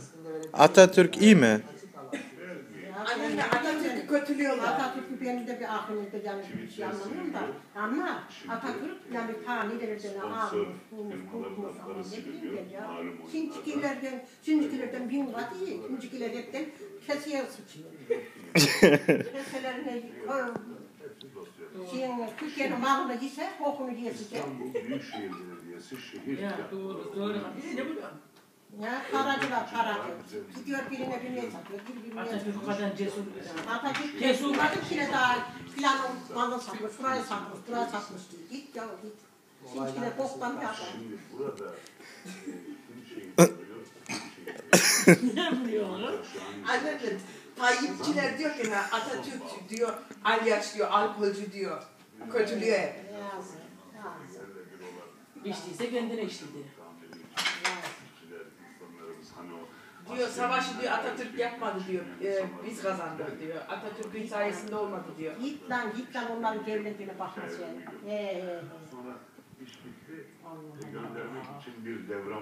Atatürk iyi mi? Annemle Atatürk'ü kötülüyorlar. Atatürk'ü benim de bir aklımda yani bir şey anlamıyorum da. Ama Atatürk yani ta nelerden ağırmış, bulmuş, kurtmuş ama ne bileyim ben ya. Şimdikilerden bin kat iyi. Şimdikiler hepten keseye sıçıyor. Keselerine Türkiye'nin malını yiyse, kokunu yiyecek. İstanbul Büyükşehir Belediyesi şehir Ya doğru. Bir de ne bu? Ya paracılar paracı. Gidiyor birine birine satıyor, birbirine Atatürk o kadar cesur. Atatürk cesurladı kile daha planın malını satmış, şurayı satmış, burayı satmış. Git ya git. Şimdikiler boktan bir adam. Şimdi burada kim Ne biliyorlar? şehir Tayyipçiler diyor ki Atatürk diyor, alyaç diyor, alkolcü diyor. Kötülüyor hep. İçtiyse kendine içti diyor. Diyor savaşı diyor Atatürk yapmadı diyor, biz kazandık diyor. Atatürk'ün sayesinde olmadı diyor. Git lan onların devletine bakma sen. Sonra iş bitti. Göndermek için bir devran